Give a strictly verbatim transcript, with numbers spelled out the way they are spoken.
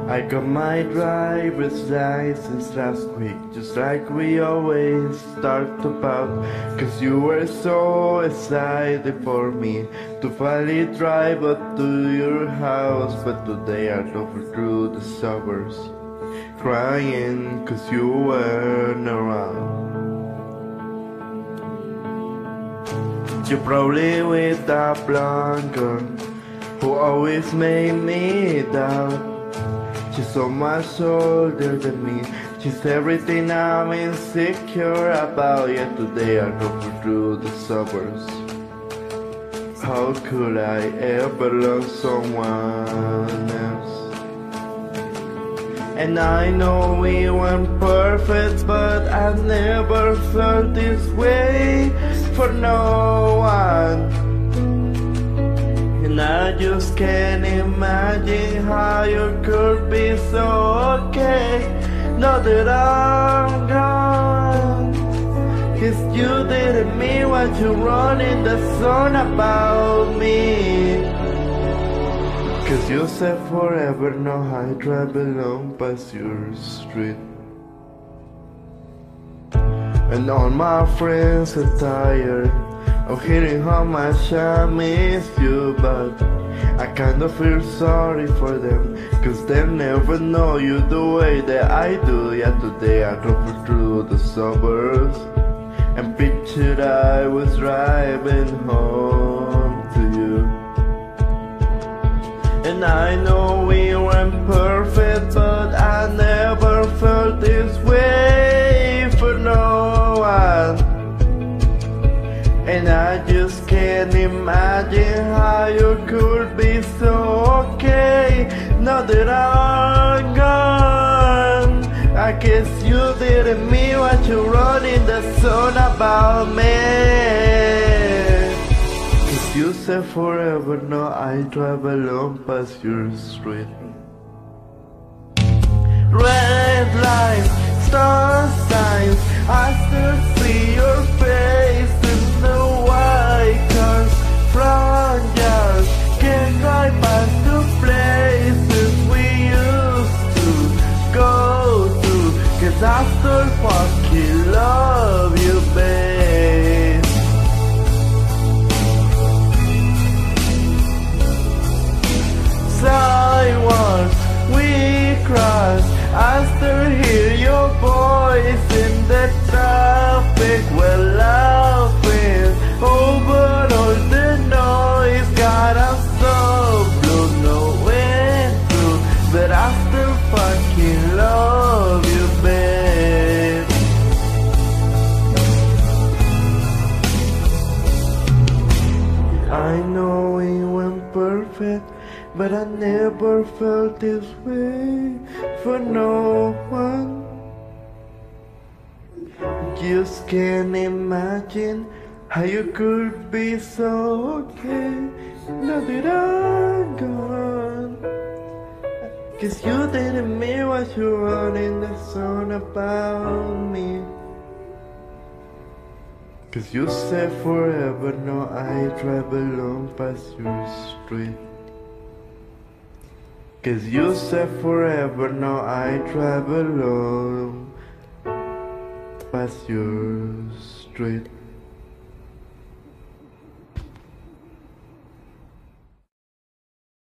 I got my driver's license last week, just like we always talked about. Cause you were so excited for me to finally drive up to your house. But today I drove through the suburbs, crying cause you weren't around. You're probably with that blonde girl who always made me doubt. She's so much older than me. She's everything I'm insecure about. Yet today I drove through the suburbs. How could I ever love someone else? And I know we weren't perfect, but I never felt this way for no one. And I just can't imagine how you could be so okay now that I'm gone. Cause you didn't mean what you wrote in the song about me. Cause you said forever, now I drive alone past your street. And all my friends are tired of hearing how much I miss you, but I kinda feel sorry for them, cause they never know you the way that I do. Yet today I drove through the suburbs and pictured I was driving home to you. And I know we weren't perfect, but I never felt this way for no one. And I just can't imagine how you could be so okay now that I'm gone. I guess you didn't mean what you wrote in the song about me. Cause you said forever, now I drive alone past your street. Red lights, star signs, I still see your face. The white cars, front yards, can't drive past the places we used to go to. Cause I still fucking love you, babe. Sidewalks we cross, I still hear your voice in the traffic. We're laughing over all the noise. God, I'm so blue, knowing through that I still fucking love you, babe. I know we weren't perfect, but I never felt this way for no one. Just can't imagine how you could be so okay now that I'm gone. Cause you didn't mean what you wrote in the song about me. Cause you said forever, now I drive alone past your street. Cause you said forever, now I drive alone past your street.